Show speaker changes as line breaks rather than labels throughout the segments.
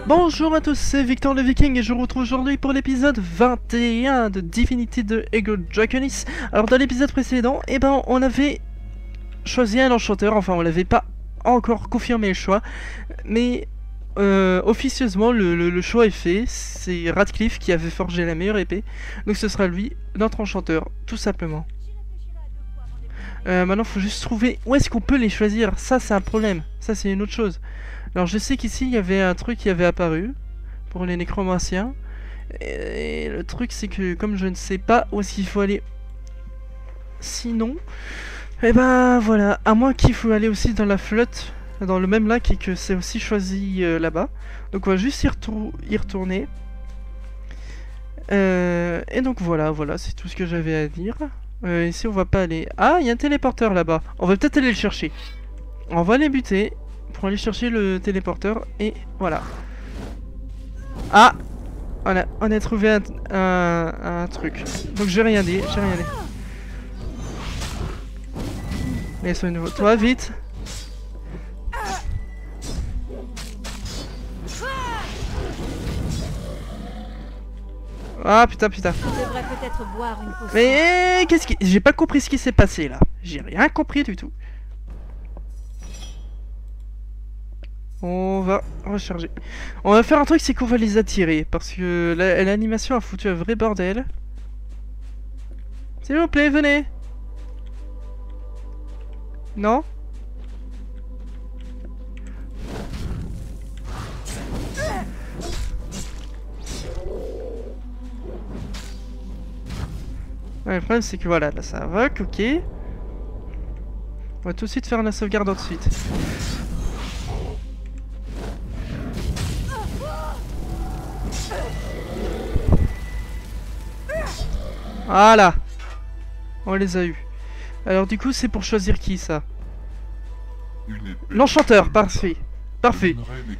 Bonjour à tous, c'est Victor le Viking et je vous retrouve aujourd'hui pour l'épisode 21 de Divinity de Ego Draconis. Alors dans l'épisode précédent, on avait choisi un enchanteur, enfin on l'avait pas encore confirmé le choix, mais officieusement le choix est fait, c'est Radcliffe qui avait forgé la meilleure épée, donc ce sera lui, notre enchanteur, tout simplement. Maintenant faut juste trouver où est-ce qu'on peut les choisir, ça c'est un problème, ça c'est une autre chose. Alors je sais qu'ici il y avait un truc qui avait apparu pour les nécromanciens. Et le truc c'est que comme je ne sais pas où est-ce qu'il faut aller sinon, et ben voilà, à moins qu'il faut aller aussi dans la flotte, dans le même lac et que c'est aussi choisi là-bas. Donc on va juste y retourner. Et donc voilà, c'est tout ce que j'avais à dire. Ici on va pas aller... Ah, il y a un téléporteur là-bas, on va peut-être aller le chercher. On va les buter pour aller chercher le téléporteur et voilà. Ah, on a trouvé un truc. Donc j'ai rien dit. Laisse-moi nouveau. Toi, vite. Ah putain. Mais qu'est-ce qui... J'ai pas compris ce qui s'est passé là. J'ai rien compris du tout. On va recharger. On va faire un truc, c'est qu'on va les attirer. Parce que l'animation a foutu un vrai bordel. S'il vous plaît, venez. Non? Ouais, le problème c'est que voilà, là ça invoque, ok. On va tout de suite faire la sauvegarde ensuite. Voilà. On les a eu. Alors du coup c'est pour choisir qui ça? L'enchanteur, parfait. Parfait.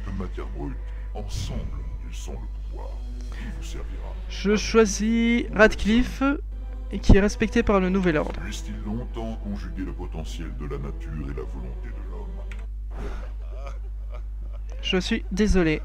Je choisis Radcliffe, et qui est respecté par le nouvel ordre.
Puisse-t-il longtemps conjuguer le potentiel de la nature et la volonté de l'homme.
Je suis désolé.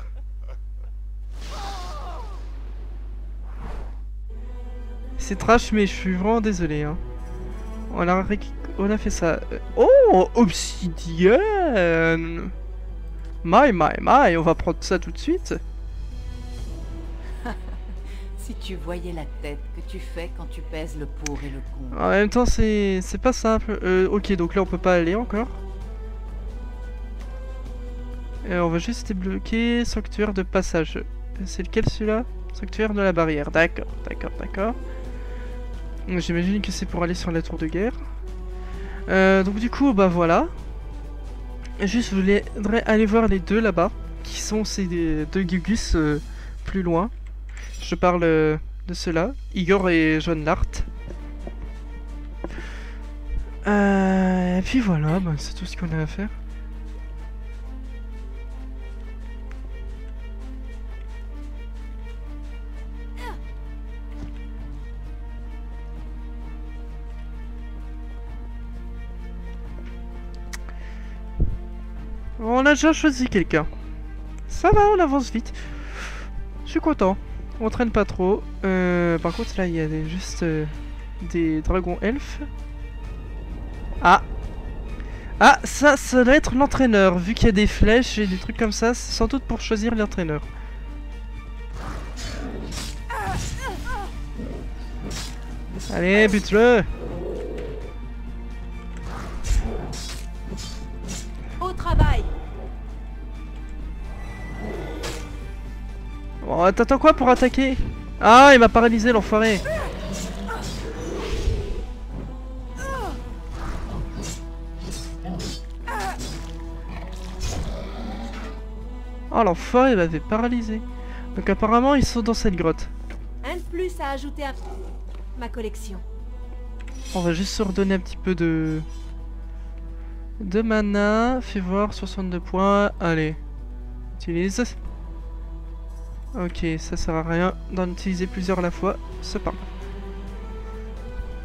C'est trash, mais je suis vraiment désolé. Hein. On a fait ça. Oh, obsidienne. My, on va prendre ça tout de suite.
Si tu voyais la tête que tu fais quand tu pèses le pour et le contre.
En même temps, c'est pas simple. Ok, donc là, on peut pas aller encore. Et on va juste débloquer sanctuaire de passage. C'est lequel celui-là? Sanctuaire de la barrière. D'accord. J'imagine que c'est pour aller sur la tour de guerre. Donc du coup, bah voilà. Juste, je voudrais aller voir les deux là-bas. Qui sont ces deux Gugus plus loin. Je parle de ceux-là. Igor et John Lart. Et puis voilà, bah, c'est tout ce qu'on a à faire. On a déjà choisi quelqu'un. Ça va, on avance vite. Je suis content. On traîne pas trop. Par contre, là, il y a juste des dragons elfes. Ah, ça doit être l'entraîneur. Vu qu'il y a des flèches et des trucs comme ça, c'est sans doute pour choisir l'entraîneur. Allez, bute-le.
Au travail.
Oh, t'attends quoi pour attaquer? Ah, il m'a paralysé l'enfoiré. Oh, l'enfoiré, il m'avait paralysé. Donc apparemment, ils sont dans cette grotte.
Un de plus à ajouter à ma collection.
On va juste se redonner un petit peu de mana. Fais voir, 62 points. Allez, utilise. Ok, ça sert à rien d'en utiliser plusieurs à la fois, c'est pas grave.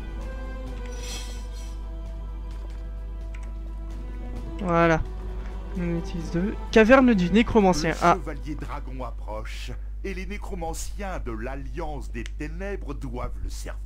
Voilà. On utilise 2. Caverne du nécromancien.
Le
Ah,
chevalier dragon approche, et les nécromanciens de l'Alliance des Ténèbres doivent le servir.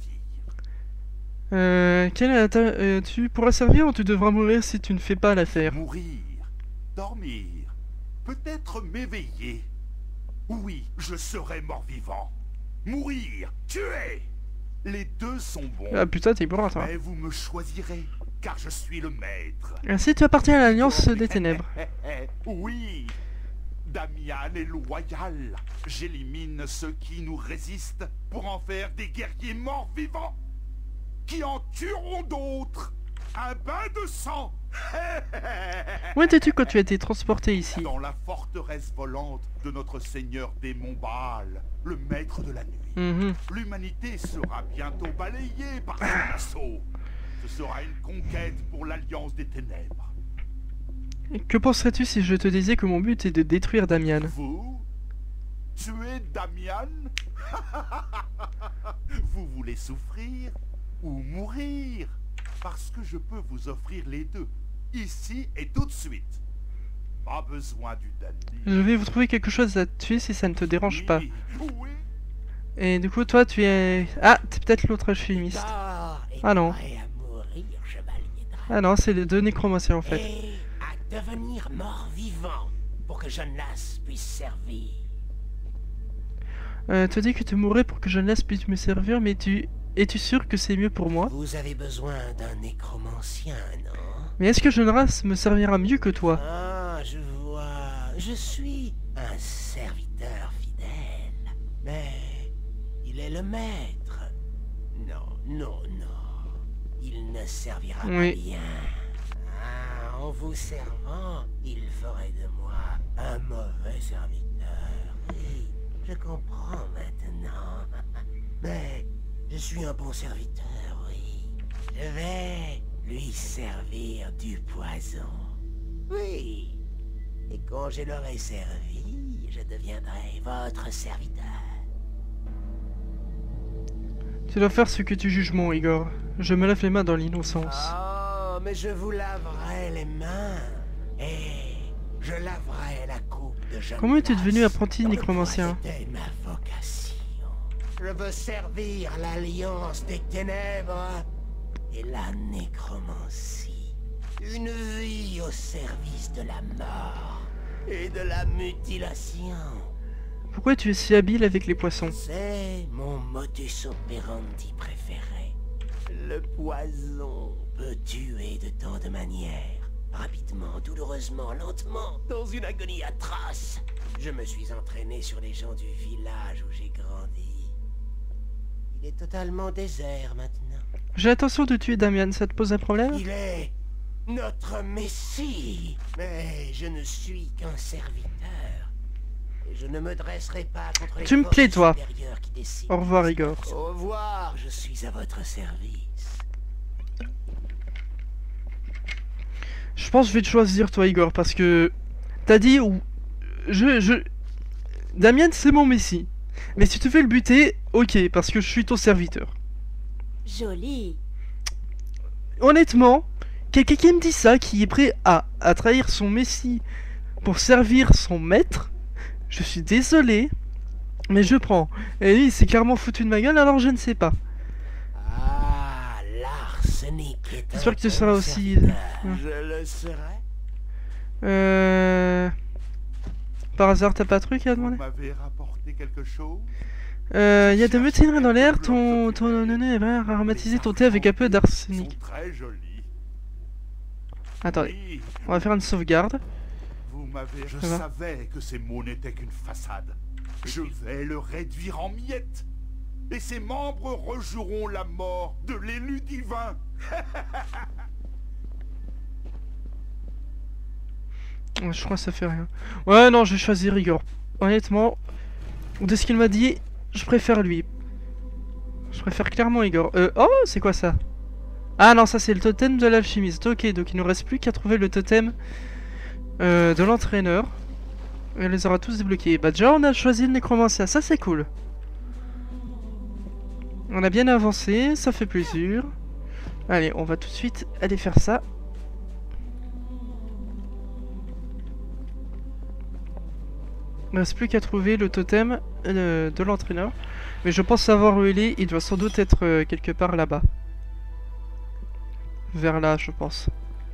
tu pourras servir ou tu devras mourir si tu ne fais pas l'affaire.
Mourir, dormir, peut-être m'éveiller. Oui, je serai mort-vivant. Mourir, tuer. Les deux sont bons.
Ah putain, t'es bon, toi.
Mais vous me choisirez, car je suis le maître.
Si tu appartiens à l'Alliance des Ténèbres.
Oui, Damian est loyal. J'élimine ceux qui nous résistent pour en faire des guerriers morts-vivants qui en tueront d'autres. Un bain de sang.
Où étais-tu quand tu as été transporté ici?
Dans la forteresse volante de notre seigneur démon Baal, le maître de la nuit. L'humanité sera bientôt balayée par son assaut. Ce sera une conquête pour l'Alliance des Ténèbres.
Et que penserais-tu si je te disais que mon but est de détruire Damian?
Vous? Tuer Damian? Vous voulez souffrir ou mourir? Parce que je peux vous offrir les deux, ici et tout de suite. Pas besoin du dernier.
Je vais vous trouver quelque chose à tuer si ça ne te dérange pas.
Oui.
Et du coup, toi, tu es... Ah, t'es peut-être l'autre alchimiste. Ah non. Ah non, c'est les deux nécromanciens en fait.
Et à devenir mort-vivant pour que Jonas puisse servir.
Tu dis que tu mourrais pour que Jonas puisse me servir, mais es-tu sûr que c'est mieux pour moi?
Vous avez besoin d'un nécromancien, non?
Mais est-ce que Jonas me servira mieux que toi?
Ah, je vois. Je suis un serviteur fidèle. Mais il est le maître. Non, non, non. Il ne servira pas bien. Ah, en vous servant, il ferait de moi un mauvais serviteur. Oui, je comprends maintenant. Mais je suis un bon serviteur, oui. Je vais lui servir du poison. Oui. Et quand je l'aurai servi, je deviendrai votre serviteur.
Tu dois faire ce que tu juges bon, Igor. Je me lève les mains dans l'innocence.
Oh, mais je vous laverai les mains. Et je laverai la coupe de Jonas.
Comment es-tu devenu apprenti nécromancien?
C'était ma vocation. Je veux servir l'Alliance des Ténèbres et la nécromancie. Une vie au service de la mort et de la mutilation.
Pourquoi tu es si habile avec les poissons?
C'est mon modus operandi préféré. Le poison peut tuer de tant de manières. Rapidement, douloureusement, lentement, dans une agonie atroce. Je me suis entraîné sur les gens du village où j'ai grandi. Il est totalement désert maintenant.
J'ai l'intention de tuer Damian, ça te pose un problème?
Il est notre messie. Mais je ne suis qu'un serviteur. Et je ne me dresserai pas contre les
Tu me plais, toi.
supérieurs qui décident.
Au revoir, Igor.
Au revoir, je suis à votre service.
Je pense que je vais te choisir, toi, Igor, parce que... T'as dit... Damian, c'est mon messie. Mais si tu veux le buter, ok, parce que je suis ton serviteur.
Joli.
Honnêtement, quelqu'un qui me dit ça, qui est prêt à trahir son messie pour servir son maître, je suis désolé, mais je prends. Et lui, il s'est clairement foutu de ma gueule, alors je ne sais pas.
Ah, l'arsenic est
J'espère que tu seras aussi...
Je le serai.
Par hasard, t'as pas de truc à
Vous
demander?
m'avez rapporté quelque chose?
Il y a de mutineries dans l'air, ton nez va aromatiser ton thé avec un peu
Ils
d'arsenic.
sont très jolis.
Attendez,
Oui,
on va faire une sauvegarde.
vous m'avez... Je
Ça va?
savais que ces mots n'étaient qu'une façade. Je vais le réduire en miettes. Et ses membres rejoueront la mort de l'élu divin.
Ouais, je crois que ça fait rien. Ouais, non, je vais choisir Igor. Honnêtement, de ce qu'il m'a dit, je préfère lui. Je préfère clairement Igor. Oh, c'est quoi ça? Ah non, ça c'est le totem de l'alchimiste. Ok, donc il nous reste plus qu'à trouver le totem de l'entraîneur. Et on les aura tous débloqués. Bah déjà, on a choisi le nécromancien. Ça, c'est cool. On a bien avancé, ça fait plaisir. Allez, on va tout de suite aller faire ça. Il ne reste plus qu'à trouver le totem de l'entraîneur. Mais je pense savoir où il est. Il doit sans doute être quelque part là-bas. Vers là, je pense.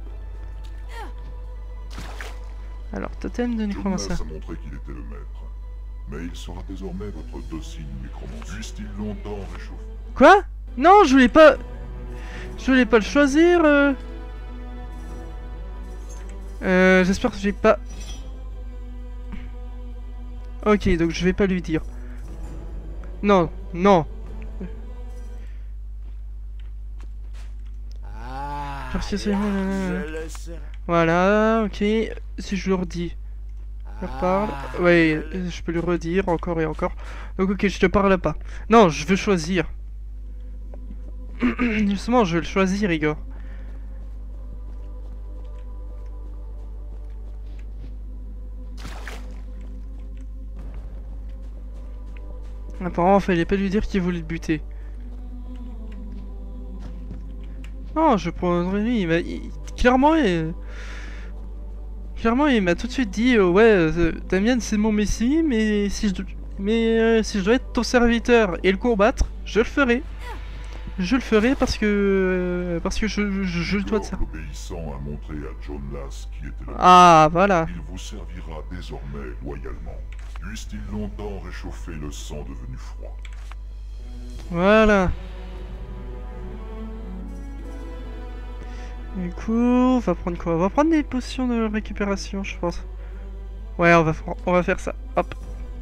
Alors, totem de nécromancien.
Jonas a montré qu'il était le maître. Mais il sera désormais votre docile nécromancien. Puisse-t-il longtemps réchauffer?
Quoi? Non, je voulais pas... Je voulais pas le choisir. J'espère que j'ai pas... Ok, donc je vais pas lui dire. Non, non.
Ah,
Merci, c'est-
là, je le sais.
Voilà, ok. Si je leur dis... Je leur parle.
Ah,
Ouais,
je le-
je peux lui redire encore et encore. Donc ok, je te parle pas. Non, je veux choisir. Justement, je veux le choisir, Igor. Apparemment, il fallait pas lui dire qu'il voulait le buter. Non, je prendrais lui. Clairement, clairement, il m'a tout de suite dit ouais, Damien, c'est mon messie, mais si je dois être ton serviteur et le combattre, je le ferai. Je le ferai parce que je dois de ça.
L'obéissant a montré à Jonas qui était le
Ah, voilà.
Il vous servira désormais loyalement. Puisse-t-il longtemps réchauffer le sang devenu froid.
Voilà. Du coup, on va prendre quoi? On va prendre des potions de récupération, je pense. Ouais, on va faire ça. Hop.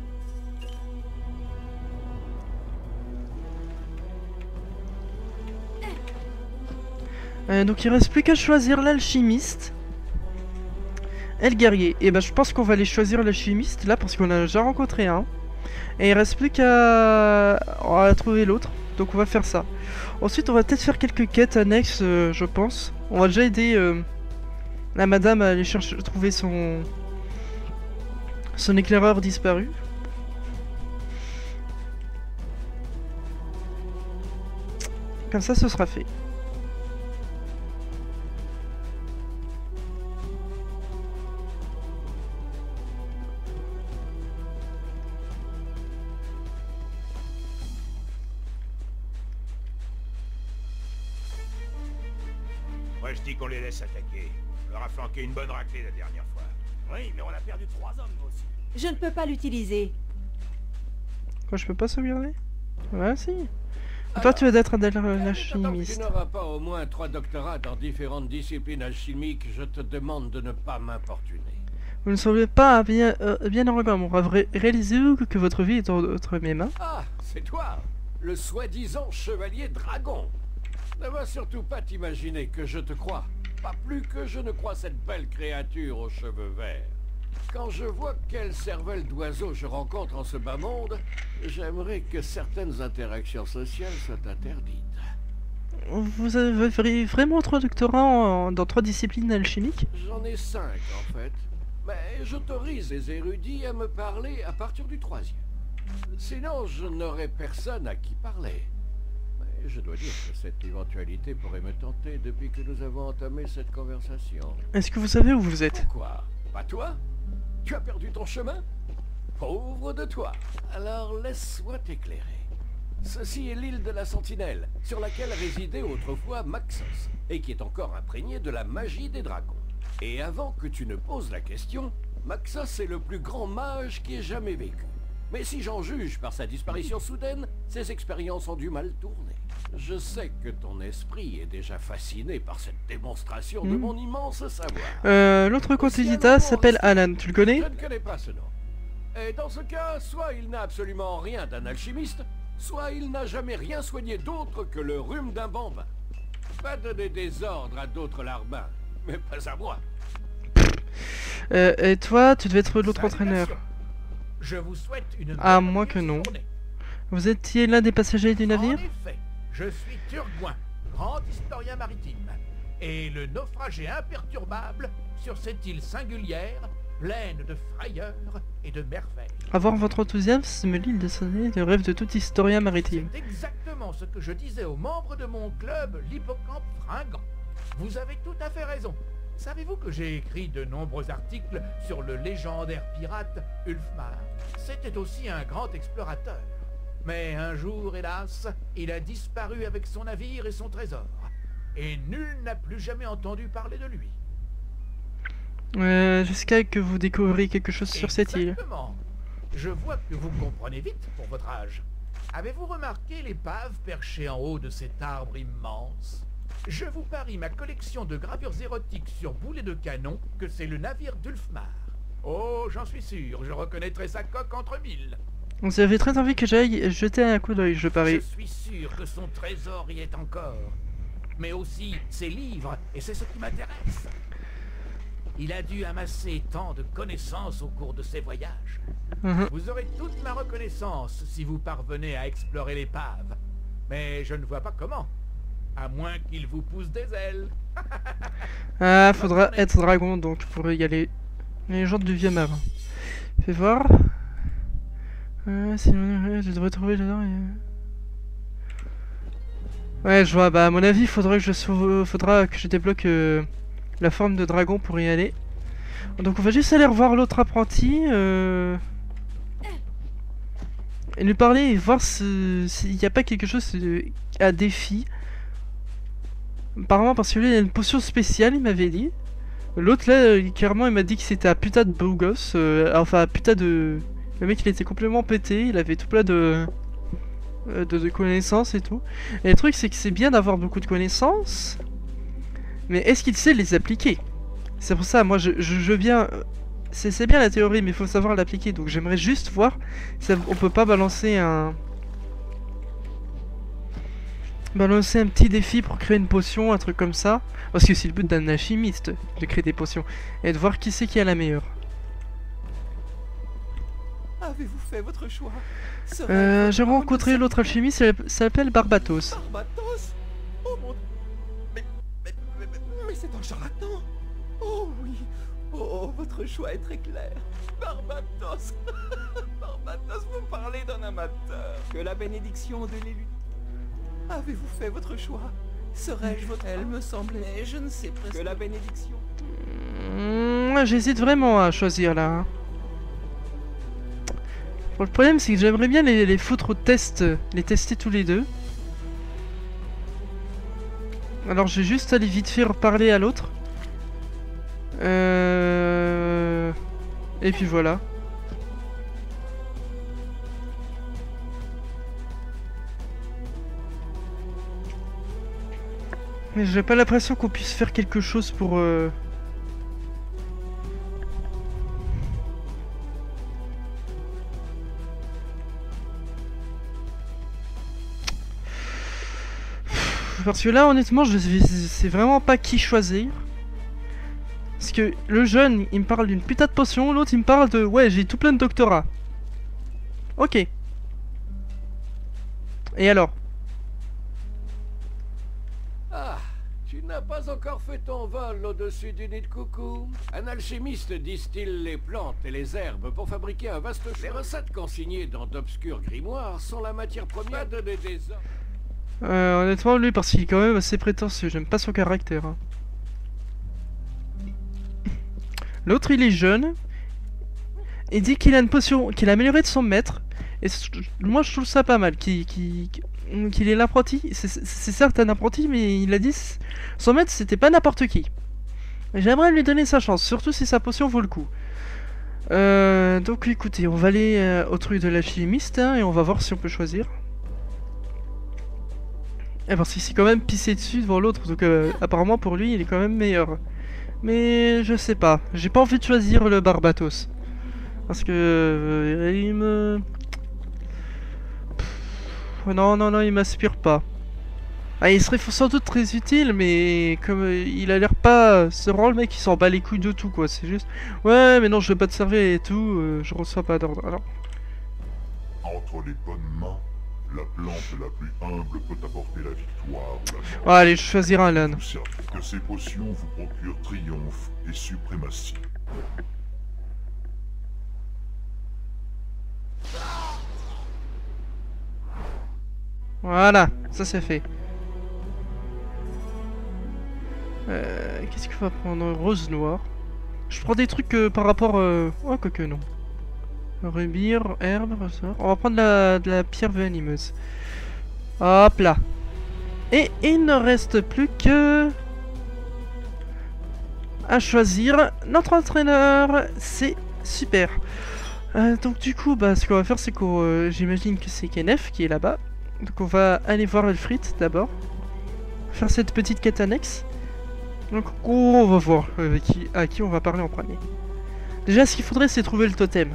Donc il reste plus qu'à choisir l'alchimiste et le guerrier. Et ben je pense qu'on va aller choisir l'alchimiste là parce qu'on a déjà rencontré un. Et il reste plus qu'à trouver l'autre. Donc on va faire ça. Ensuite on va peut-être faire quelques quêtes annexes je pense. On va déjà aider la madame à aller trouver son éclaireur disparu. Comme ça ce sera fait.
Moi je dis qu'on les laisse attaquer. On leur a flanqué une bonne raclée la dernière fois.
Oui, mais on a perdu 3 hommes, nous aussi.
Je ne peux pas l'utiliser.
Quoi, je peux pas sauvegarder? Ouais, si. Toi, tu vas être un
Tant que tu
alchimiste.
n'auras pas au moins 3 doctorats dans différentes disciplines alchimiques, je te demande de ne pas m'importuner.
Vous ne semblez pas bien heureux comme on va réaliser que votre vie est entre mes mains.
Ah, c'est toi, le soi-disant chevalier dragon. Ne va surtout pas t'imaginer que je te crois. Pas plus que je ne crois cette belle créature aux cheveux verts. Quand je vois quelle cervelle d'oiseau je rencontre en ce bas monde, j'aimerais que certaines interactions sociales soient interdites.
Vous avez vraiment 3 doctorats dans 3 disciplines alchimiques?
J'en ai 5 en fait. Mais j'autorise les érudits à me parler à partir du 3e. Sinon, je n'aurais personne à qui parler. Mais je dois dire que cette éventualité pourrait me tenter depuis que nous avons entamé cette conversation.
Est-ce que vous savez où vous êtes?
Pourquoi? Pas toi? Tu as perdu ton chemin? Pauvre de toi. Alors laisse-moi t'éclairer. Ceci est l'île de la Sentinelle, sur laquelle résidait autrefois Maxos, et qui est encore imprégnée de la magie des dragons. Et avant que tu ne poses la question, Maxos est le plus grand mage qui ait jamais vécu. Mais si j'en juge par sa disparition soudaine, ses expériences ont du mal tourner. Je sais que ton esprit est déjà fasciné par cette démonstration de mon immense savoir.
L'autre candidat s'appelle Alan, tu le connais?
Je ne connais pas ce nom. Et dans ce cas, soit il n'a absolument rien d'un alchimiste, soit il n'a jamais rien soigné d'autre que le rhume d'un bambin. Pas donner des ordres à d'autres larbins, mais pas à moi.
Et toi, tu devais être l'autre
Salutations.
entraîneur.
Je vous souhaite une
À
bonne
moins que non.
journée.
Vous étiez l'un des passagers du navire?
En effet, je suis Turgoin, grand historien maritime, et le naufragé imperturbable sur cette île singulière, pleine de frayeurs et de merveilles.
Avoir votre enthousiasme l'île de sonner le rêve de tout historien maritime.
C'est exactement ce que je disais aux membres de mon club, l'Hippocampe Fringant. Vous avez tout à fait raison. Savez-vous que j'ai écrit de nombreux articles sur le légendaire pirate Ulfmar? C'était aussi un grand explorateur. Mais un jour, hélas, il a disparu avec son navire et son trésor. Et nul n'a plus jamais entendu parler de lui.
Jusqu'à que vous découvriez quelque chose sur cette île.
Exactement. Je vois que vous comprenez vite pour votre âge. Avez-vous remarqué l'épave perchée en haut de cet arbre immense? Je vous parie ma collection de gravures érotiques sur boulet de canon que c'est le navire d'Ulfmar. Oh, j'en suis sûr, je reconnaîtrai sa coque entre mille.
Vous avez très envie que j'aille jeter un coup d'œil, je parie.
Je suis sûr que son trésor y est encore. Mais aussi ses livres, et c'est ce qui m'intéresse. Il a dû amasser tant de connaissances au cours de ses voyages. Vous aurez toute ma reconnaissance si vous parvenez à explorer l'épave. Mais je ne vois pas comment. À moins qu'il vous pousse des ailes.
Ah, faudra être dragon donc pour y aller. Les gens du vieux marin. Fais voir. Sinon, je devrais trouver dedans. Ouais, je vois. Bah, à mon avis, faudra que je débloque la forme de dragon pour y aller. Donc, on va juste aller revoir l'autre apprenti. Et lui parler et voir s'il n'y a pas quelque chose à défi. Apparemment, parce que lui, il a une potion spéciale, il m'avait dit. L'autre, là, clairement, il m'a dit que c'était un putain de beau gosse. Enfin, un putain de... Le mec, il était complètement pété, il avait tout plein de connaissances et tout. Et le truc, c'est que c'est bien d'avoir beaucoup de connaissances. Mais est-ce qu'il sait les appliquer? C'est pour ça, moi, je viens... C'est bien la théorie, mais il faut savoir l'appliquer. Donc j'aimerais juste voir si on peut pas balancer un petit défi pour créer une potion, un truc comme ça. Parce que c'est le but d'un alchimiste de créer des potions. Et de voir qui c'est qui a la meilleure.
Avez-vous fait votre choix?
J'ai rencontré l'autre alchimiste, elle s'appelle Barbatos.
Barbatos? Oh mon... Mais c'est un charlatan. Oh oui. Oh, votre choix est très clair. Barbatos. Barbatos, vous parlez d'un amateur. Que la bénédiction de l'élu... Avez-vous fait votre choix? Serais-je votre... Elle me semblait, je ne sais presque... Que la bénédiction...
Moi, j'hésite vraiment à choisir là. Hein. Bon, le problème, c'est que j'aimerais bien les foutre au test, les tester tous les deux. Alors, je vais juste aller vite faire parler à l'autre. Et puis voilà. Mais j'ai pas l'impression qu'on puisse faire quelque chose pour... Parce que là, honnêtement, je sais vraiment pas qui choisir. Parce que le jeune, il me parle d'une putain de potion, l'autre, il me parle de... Ouais, j'ai tout plein de doctorats. Ok. Et alors?
Ah, tu n'as pas encore fait ton vol au-dessus du nid de coucou. Un alchimiste distille les plantes et les herbes pour fabriquer un vaste... Les recettes consignées dans d'obscurs grimoires sont la matière première de des hommes.
Honnêtement, lui, parce qu'il est quand même assez prétentieux, j'aime pas son caractère. Hein. L'autre, il est jeune. Il dit qu'il a une potion, qu'il a amélioré de son maître. Et moi, je trouve ça pas mal. Qu'il est l'apprenti. C'est certes un apprenti, mais il a dit... Son maître, c'était pas n'importe qui. J'aimerais lui donner sa chance, surtout si sa potion vaut le coup. Donc, écoutez, on va aller au truc de l'alchimiste, hein, et on va voir si on peut choisir. Et parce qu'il s'est quand même pissé dessus devant l'autre, donc apparemment pour lui, il est quand même meilleur. Mais je sais pas, j'ai pas envie de choisir le Barbatos. Parce que il me... Non, il m'aspire pas. Ah, il serait sans doute très utile, mais comme il a l'air pas... C'est vraiment le mec qui s'en bat les couilles de tout, quoi. C'est juste... Ouais, mais non, je vais pas te servir et tout, je reçois pas d'ordre. Alors...
Entre les bonnes mains, la plante la plus humble peut apporter la victoire ou la mort.
Oh, allez, je choisirai un LAN.
Que ces potions vous procurent triomphe et suprématie.
Voilà, ça c'est fait. Qu'est-ce qu'il va prendre? Rose noire. Je prends des trucs par rapport... Oh, quoique non. Rubis, herbe, ressort. On va prendre de la pierre venimeuse. Hop là. Et il ne reste plus que... à choisir notre entraîneur. C'est super. Donc du coup, bah, ce qu'on va faire, c'est qu'on... j'imagine que c'est Kenneth qui est là-bas. Donc on va aller voir Elfrit d'abord. Faire cette petite quête annexe. Donc on va voir à qui on va parler en premier. Déjà, ce qu'il faudrait, c'est trouver le totem.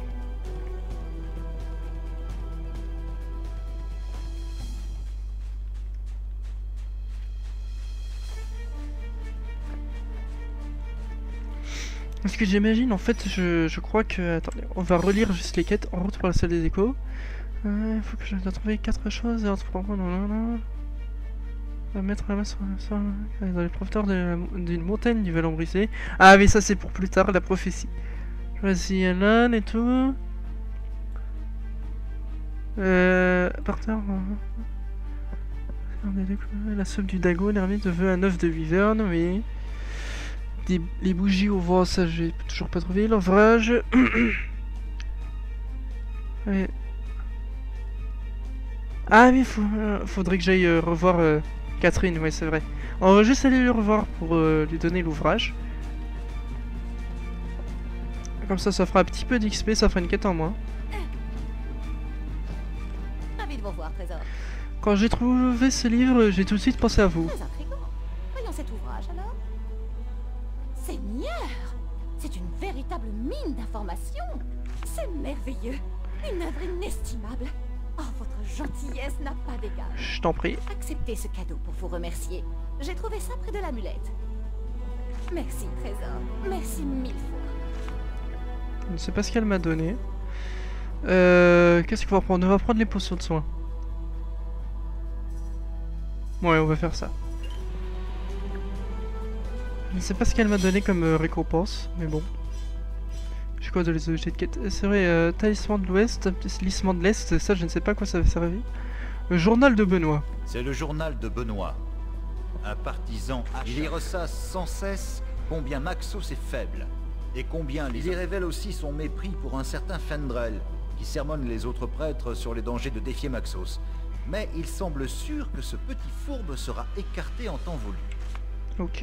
Parce que j'imagine, en fait, je crois que... Attendez, on va relire juste les quêtes en route pour la salle des échos. Il faut que je dois trouver 4 choses et entreprendre... On va mettre la main sur dans les profiteurs d'une montagne du vallon brisé. Ah mais ça c'est pour plus tard, la prophétie. Voici Alan et tout. Par terre... La soupe du dagon, l'ermite veut un œuf de wyvern, oui. Les bougies au vent, ça j'ai toujours pas trouvé. L'ouvrage. Ouais. Ah mais faudrait que j'aille revoir Catherine, ouais c'est vrai. On va juste aller le revoir pour lui donner l'ouvrage. Comme ça fera un petit peu d'XP, ça fera une quête en moins.
Ravi de vous revoir, trésor.
Quand j'ai trouvé ce livre, j'ai tout de suite pensé à vous.
Très intriguant. Voyons cet ouvrage alors. Seigneur, c'est une véritable mine d'informations. C'est merveilleux. Une œuvre inestimable. Oh, votre gentillesse n'a pas d'égal.
Je t'en prie.
Acceptez ce cadeau pour vous remercier. J'ai trouvé ça près de l'amulette. Merci, trésor. Merci 1000 fois.
Je ne sais pas ce qu'elle m'a donné. Qu'est-ce qu'on va prendre? On va prendre les potions de soins. Ouais, on va faire ça. Je ne sais pas ce qu'elle m'a donné comme récompense, mais bon. J'ai quoi de les objets de quête? C'est vrai, talisman de l'ouest, talisman de l'est, ça je ne sais pas à quoi ça va servir. Le journal de Benoît.
C'est le journal de Benoît. Un partisan. Il y ressasse sans cesse combien Maxos est faible. Et combien il y révèle aussi son mépris pour un certain Fendrel, qui sermonne les autres prêtres sur les dangers de défier Maxos. Mais il semble sûr que ce petit fourbe sera écarté en temps voulu.
Ok.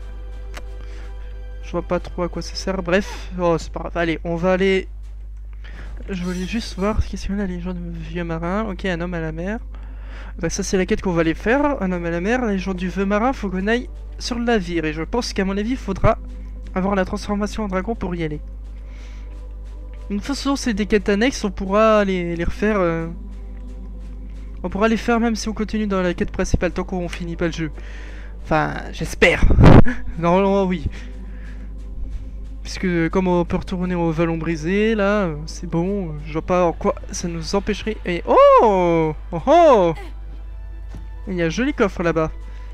Je vois pas trop à quoi ça sert. Bref, oh, c'est pas grave. Allez, on va aller... Je voulais juste voir qu'est-ce qu'on a, les gens de vieux marin. Ok, un homme à la mer. Ben, ça, c'est la quête qu'on va aller faire. Un homme à la mer. Les gens du vieux marin, faut qu'on aille sur le navire. Et je pense qu'à mon avis, il faudra avoir la transformation en dragon pour y aller. De toute façon, c'est des quêtes annexes. On pourra les refaire... On pourra les faire même si on continue dans la quête principale tant qu'on finit pas le jeu. Enfin, j'espère. Normalement, oui. Puisque comme on peut retourner au vallon brisé, là, c'est bon. Je vois pas en quoi ça nous empêcherait. Et oh, oh, oh. Il y a un joli coffre là-bas.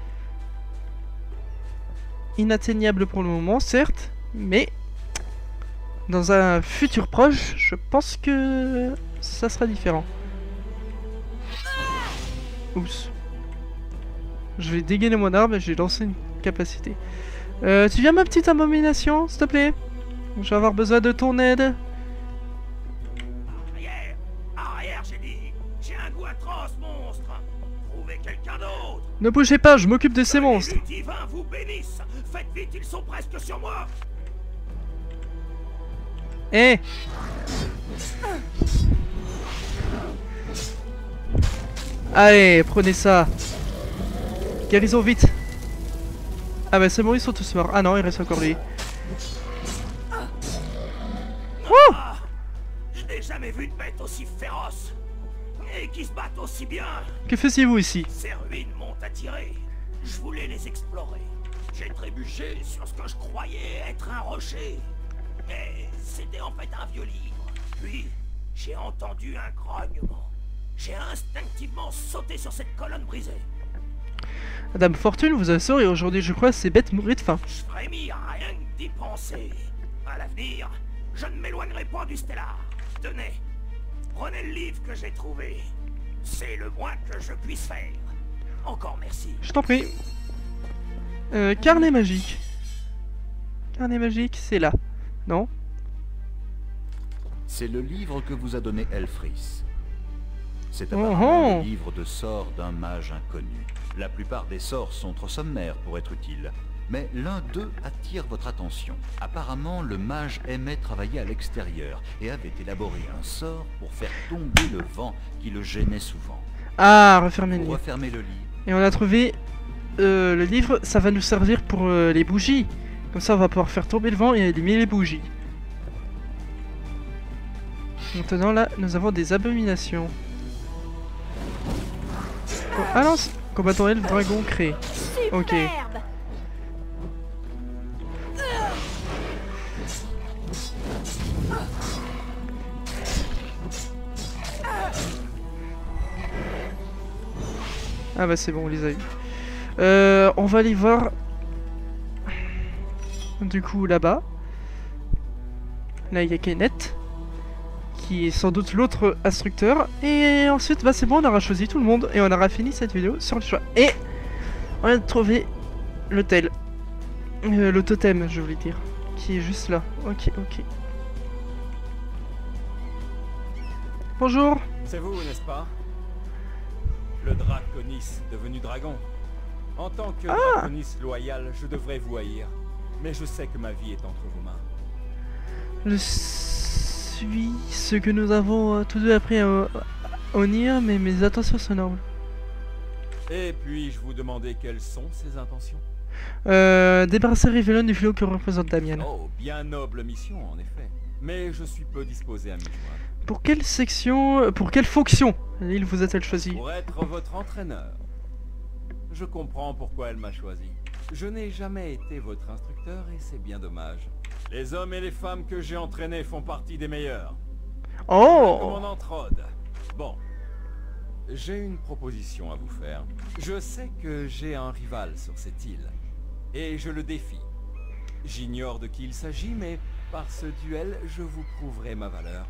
Inatteignable pour le moment, certes, mais dans un futur proche, je pense que ça sera différent. Oups. Je vais dégainer mon arme et j'ai lancé une capacité. Tu viens ma petite abomination, s'il te plaît? Je vais avoir besoin de ton aide.
Arrière! Arrière, j'ai dit! J'ai un goût atroce, monstre! Trouvez quelqu'un d'autre!
Ne bougez pas, je m'occupe de ces monstres.
Que les divins vous bénissent! Faites vite, ils sont presque sur moi!
Eh! Allez, prenez ça. Guérison vite. Ah bah c'est bon, ils sont tous morts. Ah non, il reste encore lui. Oh!
Je n'ai jamais vu de bête aussi féroce et qui se battent aussi bien.
Que faisiez-vous ici?
Ces ruines m'ont attiré. Je voulais les explorer. J'ai trébuché sur ce que je croyais être un rocher. Mais c'était en fait un vieux livre. Puis, j'ai entendu un grognement. J'ai instinctivement sauté sur cette colonne brisée.
Madame Fortune vous a sauvé aujourd'hui, je crois, ces bêtes mourraient de faim.
Je frémis rien que d'y penser. À l'avenir, je ne m'éloignerai pas du Stellar. Tenez, prenez le livre que j'ai trouvé. C'est le moins que je puisse faire. Encore merci.
Je t'en prie. Carnet magique. Carnet magique, c'est là. Non?
C'est le livre que vous a donné Elfris. C'est
Oh
apparemment
oh.
le livre de sorts d'un mage inconnu. La plupart des sorts sont trop sommaires pour être utiles. Mais l'un d'eux attire votre attention. Apparemment, le mage aimait travailler à l'extérieur et avait élaboré un sort pour faire tomber le vent qui le gênait souvent.
Ah, refermer le
Pour
livre.
refermer le livre,
Et on a trouvé le livre, ça va nous servir pour les bougies. Comme ça, on va pouvoir faire tomber le vent et allumer les bougies. Maintenant, là, nous avons des abominations. Oh, ah non, combattant le dragon créé. Ok.
Superbe.
Ah bah c'est bon, on les a eu. On va aller voir. Du coup, là-bas. Là, il y a Kenneth. Qui est sans doute l'autre instructeur. Et ensuite, bah c'est bon, on aura choisi tout le monde. Et on aura fini cette vidéo sur le choix. Et on vient de trouver l'hôtel. Le totem, je voulais dire. Qui est juste là. Ok, ok. Bonjour.
C'est vous, n'est-ce pas? Le Draconis devenu dragon. En tant que Draconis loyal, je devrais vous haïr. Mais je sais que ma vie est entre vos mains.
Je suis ce que nous avons tous deux appris à Onir, mais mes intentions sont nobles.
Et puis-je vous demander quelles sont ces intentions?
Débarrasser Rivellon du fléau que représente Damian.
Oh, bien noble mission, en effet. Mais je suis peu disposé à m'y joindre.
Pour quelle section, pour quelle fonction l'île vous a-t-elle choisi?
Pour être votre entraîneur. Je comprends pourquoi elle m'a choisi. Je n'ai jamais été votre instructeur et c'est bien dommage. Les hommes et les femmes que j'ai entraînés font partie des meilleurs.
Oh!
Mon entrode. Bon. J'ai une proposition à vous faire. Je sais que j'ai un rival sur cette île. Et je le défie. J'ignore de qui il s'agit, mais par ce duel, je vous prouverai ma valeur.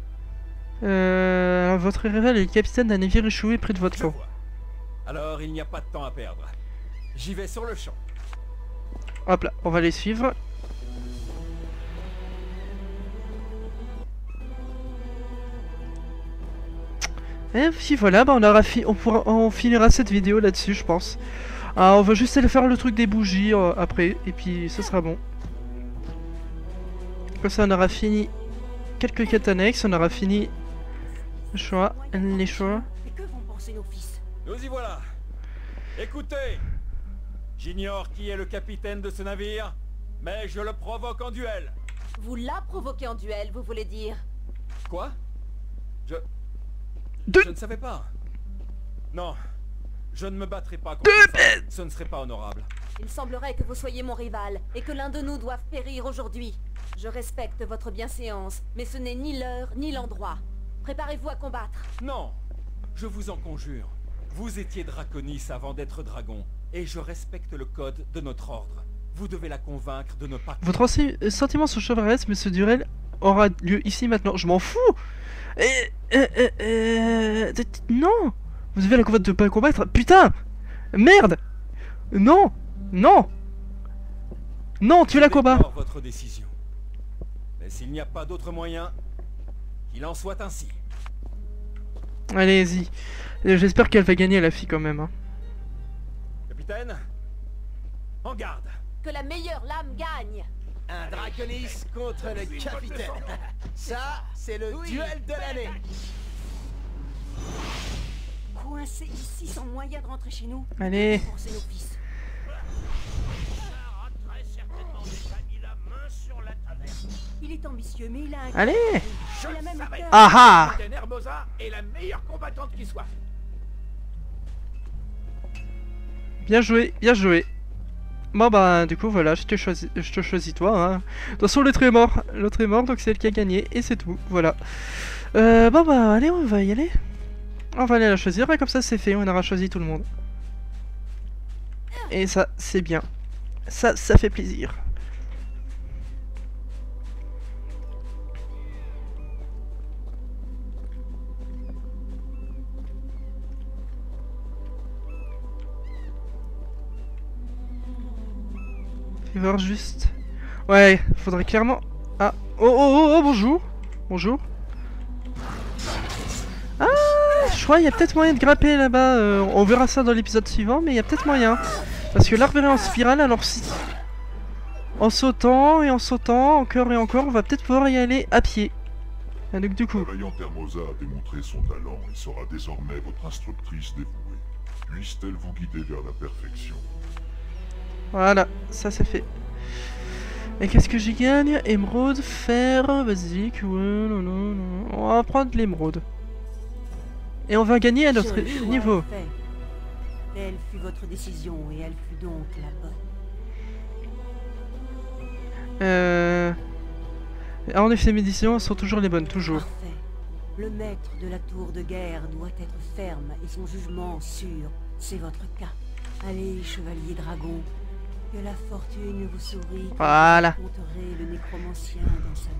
Votre rival est le capitaine d'un navire échoué près de votre
Je
camp.
vois. Alors il n'y a pas de temps à perdre. J'y vais sur le champ.
Hop là, on va les suivre. Et puis voilà, bah on finira cette vidéo là-dessus, je pense. On va juste aller faire le truc des bougies après, et puis ce sera bon. Comme ça, on aura fini quelques quêtes annexes, on aura fini le choix, les choix.
Et que vont penser nos fils?
Nous y voilà. Écoutez, j'ignore qui est le capitaine de ce navire, mais je le provoque en duel.
Vous la provoquez en duel, vous voulez dire?
Quoi? Je ne savais pas. Non, je ne me battrai pas contre une femme. Ce ne serait pas honorable.
Il semblerait que vous soyez mon rival, et que l'un de nous doive périr aujourd'hui. Je respecte votre bienséance, mais ce n'est ni l'heure, ni l'endroit. Préparez-vous à combattre.
Non, je vous en conjure. Vous étiez Draconis avant d'être dragon, et je respecte le code de notre ordre. Vous devez la convaincre de ne pas...
Votre sentiment sur chevaleresque, mais ce duel aura lieu ici maintenant. Je m'en fous. Non. Vous avez la convaincre de pas combattre. Putain. Merde. Non. Non. Non, tu la combats.
Votre décision. Mais s'il n'y a pas d'autre moyen, qu'il en soit ainsi.
Allez-y. J'espère qu'elle va gagner la fille quand même. Hein.
Capitaine, en garde.
Que la meilleure lame gagne.
Un Draconis contre le capitaine. Ça, c'est le duel de l'année.
Coincé ici sans moyen de rentrer chez nous.
Allez.
Forcer nos fils. Il est ambitieux, mais il a un...
Allez.
Il a même le cœur.
Ah ah.
Hermosa est la meilleure combattante qui soit.
Bien joué, bien joué. Bon bah du coup voilà, je te choisis toi. Hein. De toute façon l'autre est mort, donc c'est elle qui a gagné et c'est tout. Voilà. Bon bah allez, on va y aller. On va aller la choisir et comme ça c'est fait, on aura choisi tout le monde. Et ça c'est bien. Ça fait plaisir. Fais voir juste. Ouais, faudrait clairement... Ah, oh, bonjour. Bonjour. Ah, je crois qu'il y a peut-être moyen de grimper là-bas. On verra ça dans l'épisode suivant, mais il y a peut-être moyen. Parce que l'arbre est en spirale, alors si... En sautant et en sautant, encore et encore, on va peut-être pouvoir y aller à pied. Et donc du coup...
La vaillante Hermosa a démontré son talent et sera désormais votre instructrice dévouée. Puisse-t-elle vous guider vers la perfection.
Voilà, ça c'est fait. Et qu'est-ce que j'y gagne? Émeraude, fer, basique, ouais, non. On va prendre l'émeraude. Et on va gagner à notre niveau.
Telle fut votre décision et elle fut donc la bonne.
En effet, mes décisions sont toujours les bonnes, toujours.
Parfait. Le maître de la tour de guerre doit être ferme et son jugement sûr. C'est votre cas. Allez, chevalier dragon. Que la fortune vous sourie.
Voilà.
Vous rencontrerez le nécromancien dans sa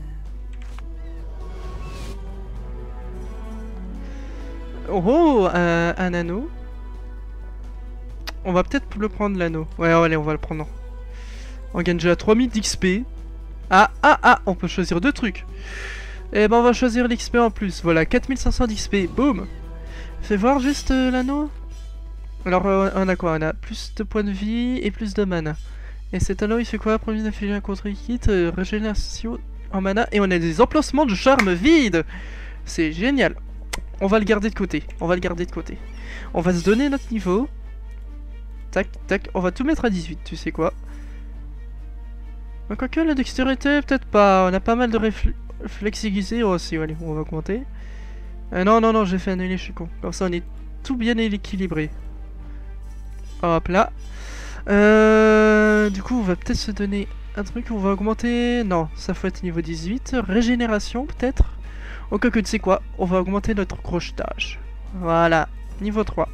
demeure.
Oh, un anneau. On va peut-être le prendre l'anneau. Ouais, allez, on va le prendre. On gagne déjà 3000 d'XP. Ah, on peut choisir 2 trucs. Et ben on va choisir l'XP en plus. Voilà, 4500 d'XP. Boum. Fais voir juste l'anneau. Alors on a quoi? On a plus de points de vie et plus de mana. Et cet anneau il fait quoi? Premier d'infliger un contre-kit, régénération en mana. Et on a des emplacements de charme vides. C'est génial. On va le garder de côté. On va se donner notre niveau. Tac, tac. On va tout mettre à 18, tu sais quoi. Quoique la dextérité, peut-être pas. On a pas mal de flexibilité aussi. Allez, on va augmenter. Non, j'ai fait annuler, je suis con. Comme ça, on est tout bien équilibré. Hop là. Du coup, on va peut-être se donner un truc. On va augmenter. Non, ça faut être niveau 18. Régénération, peut-être. Au cas que tu sais quoi, on va augmenter notre crochetage. Voilà, niveau 3.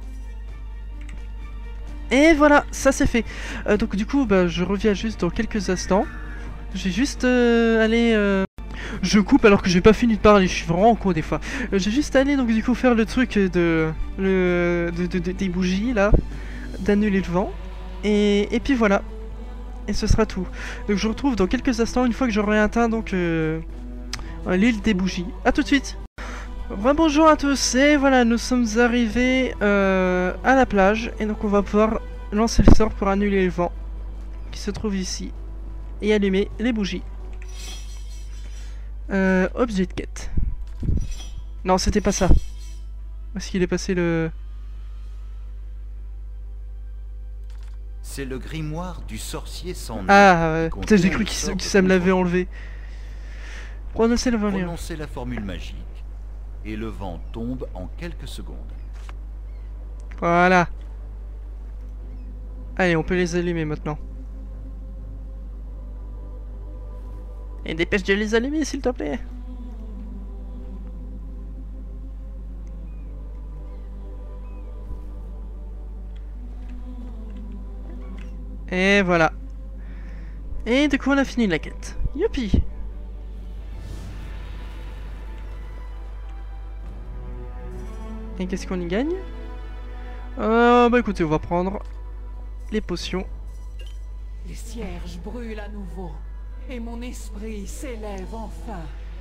Et voilà, ça c'est fait. Donc du coup, bah, je reviens juste dans quelques instants. J'ai juste aller... Je coupe alors que j'ai pas fini de parler, je suis vraiment con des fois. J'ai juste allé donc du coup faire le truc des bougies là. D'annuler le vent. Et puis voilà. Et ce sera tout. Donc je retrouve dans quelques instants une fois que j'aurai atteint donc l'île des bougies. A tout de suite. Bonjour à tous, et voilà, nous sommes arrivés à la plage, et donc on va pouvoir lancer le sort pour annuler le vent qui se trouve ici, et allumer les bougies. Objet de quête. Non, c'était pas ça. Où est-ce qu'il est passé le...
C'est le grimoire du sorcier sans nom.
Ah, putain, j'ai cru que ça me l'avait enlevé. Prononcez
la formule magique. Et le vent tombe en quelques secondes.
Voilà. Allez, on peut les allumer maintenant. Et dépêche de les allumer, s'il te plaît. Et voilà. Et du coup, on a fini la quête. Youpi! Et qu'est-ce qu'on y gagne? Bah écoutez, on va prendre les potions.
Les cierges brûlent à nouveau, et mon esprit s'élève enfin.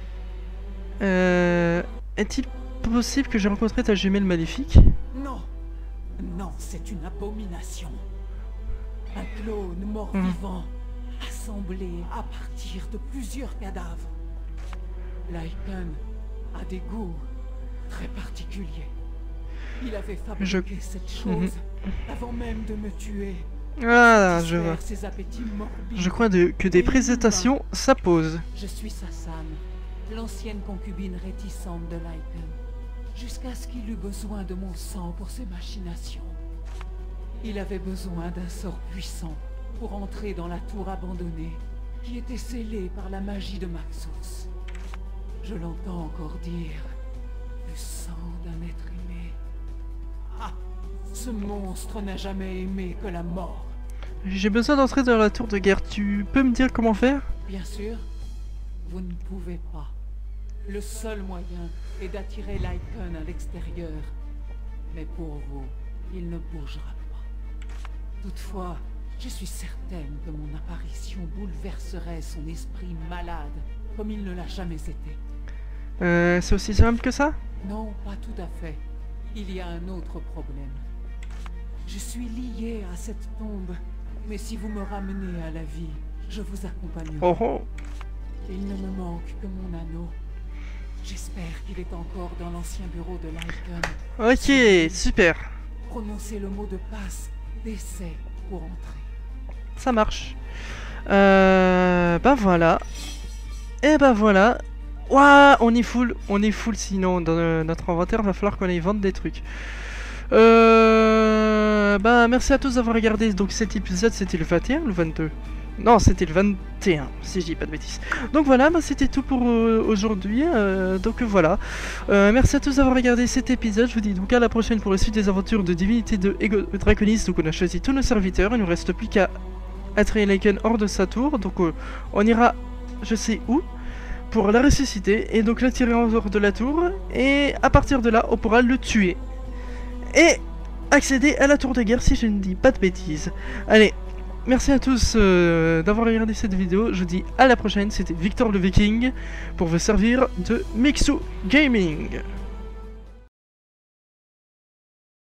Est-il possible que j'ai rencontré ta jumelle maléfique?
Non, non, c'est une abomination. Un clone mort-vivant, assemblé à partir de plusieurs cadavres. Lycan a des goûts très particuliers. Il avait fabriqué cette chose avant même de me tuer.
Ah, je vois. Je crois que des présentations s'apposent.
Je suis Sassan, l'ancienne concubine réticente de Lycan, jusqu'à ce qu'il eût besoin de mon sang pour ses machinations. Il avait besoin d'un sort puissant pour entrer dans la tour abandonnée, qui était scellée par la magie de Maxos. Je l'entends encore dire, le sang d'un être aimé. Ah, ce monstre n'a jamais aimé que la mort.
J'ai besoin d'entrer dans la tour de guerre. Tu peux me dire comment faire?
Bien sûr, vous ne pouvez pas. Le seul moyen est d'attirer Lycan à l'extérieur. Mais pour vous, il ne bougera pas. Toutefois, Je suis certaine que mon apparition bouleverserait son esprit malade, comme il ne l'a jamais été.
C'est aussi simple que ça?
Non, pas tout à fait. Il y a un autre problème. Je suis liée à cette tombe, mais si vous me ramenez à la vie, je vous accompagnerai.
Oh oh.
Il ne me manque que mon anneau. J'espère qu'il est encore dans l'ancien bureau de Lycan.
Ok, super.
Prononcez le mot de passe, d'essai, pour entrer.
Ça marche. Bah voilà. Et bah voilà. Ouah, on est full sinon dans notre inventaire, va falloir qu'on aille vendre des trucs. Bah merci à tous d'avoir regardé donc cet épisode, c'était le 21 ou le 22? Non, c'était le 21, si je dis pas de bêtises. Donc voilà, bah, c'était tout pour aujourd'hui. Donc voilà. Merci à tous d'avoir regardé cet épisode. Je vous dis donc à la prochaine pour la suite des aventures de Divinité de Draconis. Donc on a choisi tous nos serviteurs. Il ne nous reste plus qu'à attirer Lycan hors de sa tour. Donc on ira, je sais où, pour la ressusciter. Et donc l'attirer en dehors de la tour. Et à partir de là, on pourra le tuer. Et accéder à la tour de guerre si je ne dis pas de bêtises. Allez. Merci à tous d'avoir regardé cette vidéo, je vous dis à la prochaine, c'était Victor le Viking pour vous servir de Mixu Gaming.